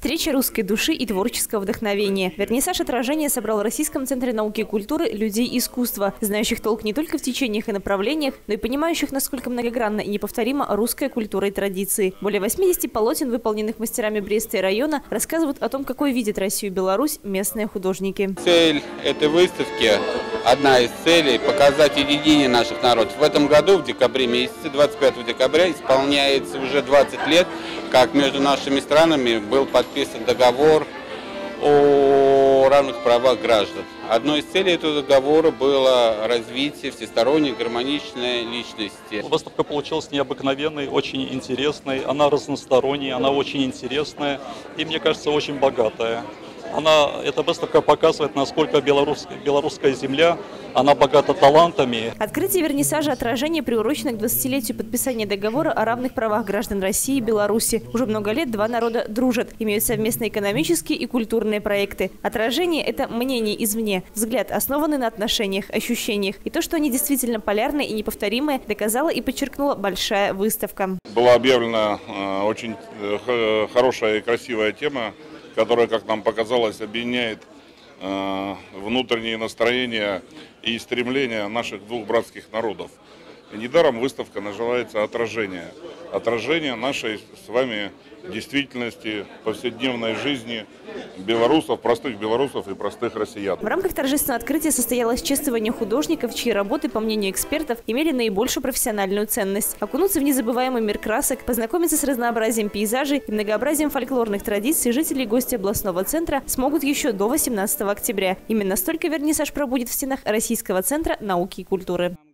Встреча русской души и творческого вдохновения. Вернисаж «Отражение» собрал в Российском центре науки и культуры людей искусства, знающих толк не только в течениях и направлениях, но и понимающих, насколько многогранна и неповторима русская культура и традиции. Более 80 полотен, выполненных мастерами Бреста и района, рассказывают о том, какой видят Россию и Беларусь местные художники. Цель этой выставки, одна из целей, показать единение наших народов. В этом году, в декабре месяце, 25 декабря, исполняется уже 20 лет, как между нашими странами был подписан договор о равных правах граждан. Одной из целей этого договора было развитие всесторонней гармоничной личности. Выставка получилась необыкновенной, очень интересной, она разносторонняя, она очень интересная и, мне кажется, очень богатая. Эта выставка показывает, насколько белорусская земля, она богата талантами. Открытие вернисажа «Отражение» приурочено к 20-летию подписания договора о равных правах граждан России и Беларуси. Уже много лет два народа дружат, имеют совместные экономические и культурные проекты. «Отражение» – это мнение извне, взгляд, основанный на отношениях, ощущениях. И то, что они действительно полярные и неповторимые, доказала и подчеркнула большая выставка. Была объявлена очень хорошая и красивая тема, которая, как нам показалось, объединяет внутренние настроения и стремления наших двух братских народов. И недаром выставка называется «Отражение». Отражение нашей с вами действительности, повседневной жизни белорусов, простых белорусов и простых россиян. В рамках торжественного открытия состоялось чествование художников, чьи работы, по мнению экспертов, имели наибольшую профессиональную ценность. Окунуться в незабываемый мир красок, познакомиться с разнообразием пейзажей и многообразием фольклорных традиций жители и гости областного центра смогут еще до 18 октября. Именно столько вернисаж пробудет в стенах Российского центра науки и культуры.